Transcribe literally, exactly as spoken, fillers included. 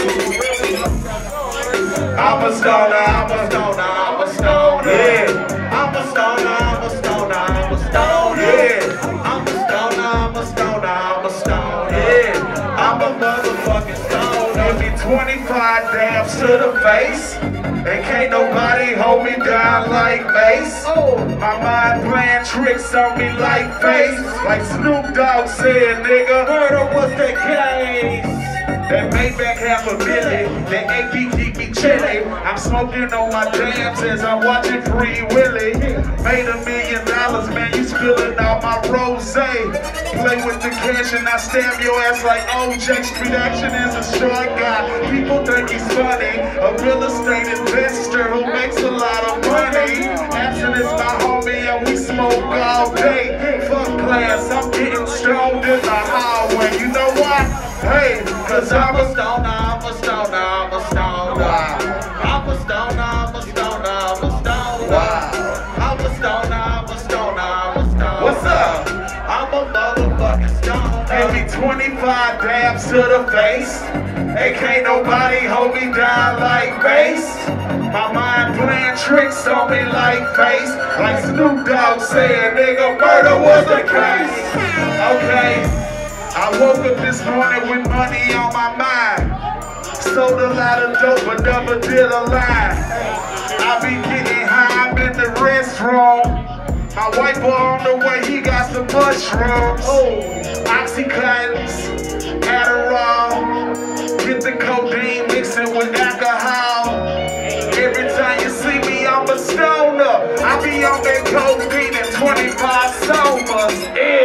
I'm a stoner, I'm a stoner, I'm a stoner. Yeah. I'm a stoner, I'm a stoner, I'm a stoner. Yeah. I'm a stoner, I'm a stoner, I'm a stoner. Yeah. I'm a motherfucking stoner. Give me twenty-five dabs to the face, and can't nobody hold me down like Mace. Oh. My mind playing tricks on me like face. Like Snoop Dogg said, nigga, murder was the case. That Maybach half a million, that A P keep me chilly. I'm smoking on my jams as I'm watching Free Willy. Made a million dollars, man, you spilling out my rosé. Play with the cash and I stab your ass like O J. Street action is a short guy. People think he's funny. A real estate investor who makes a lot of money. Absent is my homie and we smoke all day. Fuck class, I'm getting stoned in the hallway. You know why? Hey, cause I'm a stoner, I'm a stoner, I'm a stoner. I'm a stoner, I'm a stoner, I'm a stoner. I'm a stoner, I'm a stoner, I'm a stoner. What's up? I'm a motherfucking stoner. Give me twenty-five dabs to the face, and can't nobody hold me down like Mace. My mind playing tricks on me like face. Like Snoop Dogg said, nigga, murder was the case. Okay. I woke up this morning with money on my mind. Sold a lot of dope but never did a line. I be getting high, I'm in the restroom. My white boy on the way, he got some mushrooms. Oxycontins, Adderall. Get the codeine, mix it with alcohol. Every time you see me, I'm a stoner. I be on that codeine and twenty-five sobers. Yeah.